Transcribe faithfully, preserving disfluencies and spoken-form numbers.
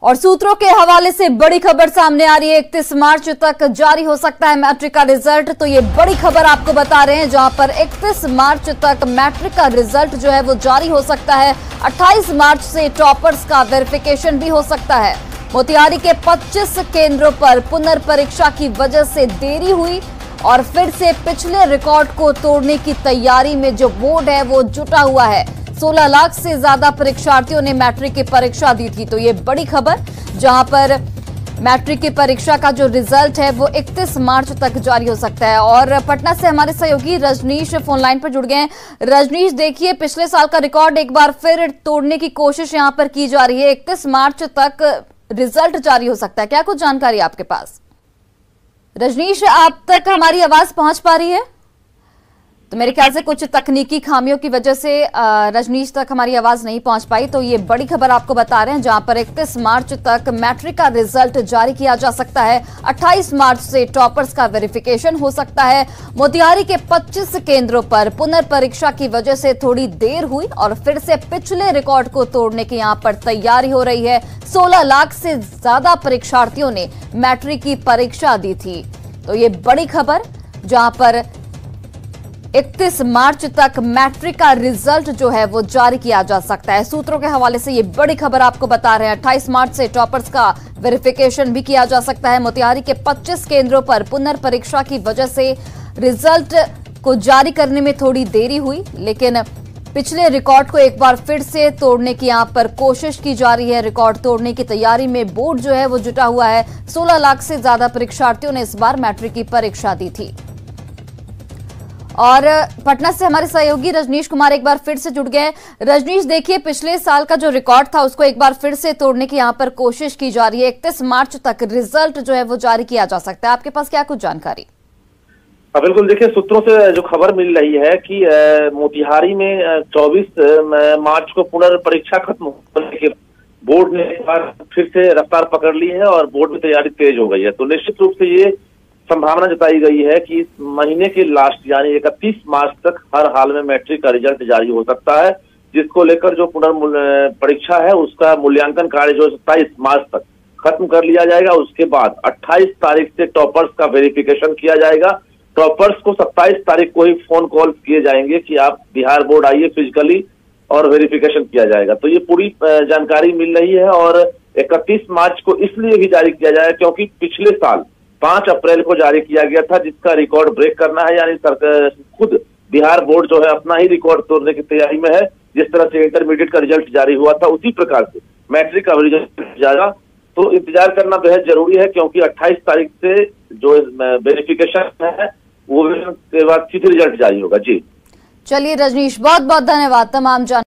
और सूत्रों के हवाले से बड़ी खबर सामने आ रही है। इकतीस मार्च तक जारी हो सकता है मैट्रिक का रिजल्ट। तो ये बड़ी खबर आपको बता रहे हैं, जहां पर इकतीस मार्च तक मैट्रिक का रिजल्ट जो है वो जारी हो सकता है। अट्ठाईस मार्च से टॉपर्स का वेरिफिकेशन भी हो सकता है। मोतिहारी के पच्चीस केंद्रों पर पुनर्परीक्षा की वजह से देरी हुई और फिर से पिछले रिकॉर्ड को तोड़ने की तैयारी में जो बोर्ड है वो जुटा हुआ है। सोलह लाख से ज्यादा परीक्षार्थियों ने मैट्रिक की परीक्षा दी थी। तो ये बड़ी खबर, जहां पर मैट्रिक की परीक्षा का जो रिजल्ट है वो इकतीस मार्च तक जारी हो सकता है। और पटना से हमारे सहयोगी रजनीश फोन लाइन पर जुड़ गए हैं। रजनीश, देखिए, पिछले साल का रिकॉर्ड एक बार फिर तोड़ने की कोशिश यहां पर की जा रही है। इकतीस मार्च तक रिजल्ट जारी हो सकता है, क्या कुछ जानकारी आपके पास? रजनीश, आप तक हमारी आवाज पहुंच पा रही है? तो मेरे ख्याल से कुछ तकनीकी खामियों की वजह से रजनीश तक हमारी आवाज नहीं पहुंच पाई। तो ये बड़ी खबर आपको बता रहे हैं, जहां पर इकतीस मार्च तक मैट्रिक का रिजल्ट जारी किया जा सकता है। अट्ठाईस मार्च से टॉपर्स का वेरिफिकेशन हो सकता है। मोतिहारी के पच्चीस केंद्रों पर पुनर्परीक्षा की वजह से थोड़ी देर हुई और फिर से पिछले रिकॉर्ड को तोड़ने की यहां पर तैयारी हो रही है। सोलह लाख से ज्यादा परीक्षार्थियों ने मैट्रिक की परीक्षा दी थी। तो ये बड़ी खबर, जहां पर इकतीस मार्च तक मैट्रिक का रिजल्ट जो है वो जारी किया जा सकता है। सूत्रों के हवाले से ये बड़ी खबर आपको बता रहे हैं। अट्ठाईस मार्च से टॉपर्स का वेरिफिकेशन भी किया जा सकता है। मोतिहारी के पच्चीस केंद्रों पर पुनर्परीक्षा की वजह से रिजल्ट को जारी करने में थोड़ी देरी हुई, लेकिन पिछले रिकॉर्ड को एक बार फिर से तोड़ने की यहां पर कोशिश की जा रही है। रिकॉर्ड तोड़ने की तैयारी में बोर्ड जो है वो जुटा हुआ है। सोलह लाख से ज्यादा परीक्षार्थियों ने इस बार मैट्रिक की परीक्षा दी थी। और पटना से हमारे सहयोगी रजनीश कुमार एक बार फिर से जुड़ गए। रजनीश, देखिए, पिछले साल का जो रिकॉर्ड था उसको एक बार फिर से तोड़ने की यहां पर कोशिश की जा रही है। इकतीस मार्च तक रिजल्ट जो है वो जारी किया जा सकता है। आपके पास क्या कुछ जानकारी? बिल्कुल, देखिए, सूत्रों से जो खबर मिल रही है कि मोतिहारी में चौबीस मार्च को पुनर्परीक्षा खत्म होने के बोर्ड ने एक बार फिर से रफ्तार पकड़ ली है और बोर्ड में तैयारी तेज हो गई है। तो निश्चित रूप से ये संभावना जताई गई है कि इस महीने के लास्ट यानी इकतीस मार्च तक हर हाल में मैट्रिक का रिजल्ट जारी हो सकता है, जिसको लेकर जो पुनर्परीक्षा है उसका मूल्यांकन कार्य जो सत्ताईस मार्च तक खत्म कर लिया जाएगा। उसके बाद अट्ठाईस तारीख से टॉपर्स का वेरिफिकेशन किया जाएगा। टॉपर्स को सत्ताईस तारीख को ही फोन कॉल किए जाएंगे कि आप बिहार बोर्ड आइए फिजिकली, और वेरिफिकेशन किया जाएगा। तो ये पूरी जानकारी मिल रही है। और इकतीस मार्च को इसलिए भी जारी किया जाएगा क्योंकि पिछले साल पांच अप्रैल को जारी किया गया था, जिसका रिकॉर्ड ब्रेक करना है। यानी सरकार खुद बिहार बोर्ड जो है अपना ही रिकॉर्ड तोड़ने की तैयारी में है। जिस तरह से इंटरमीडिएट का रिजल्ट जारी हुआ था उसी प्रकार से मैट्रिक का रिजल्ट जाएगा। तो इंतजार करना बेहद जरूरी है, क्योंकि अट्ठाईस तारीख से जो वेरिफिकेशन है वो के बाद सीधे रिजल्ट जारी होगा। जी चलिए रजनीश, बहुत बहुत धन्यवाद तमाम जान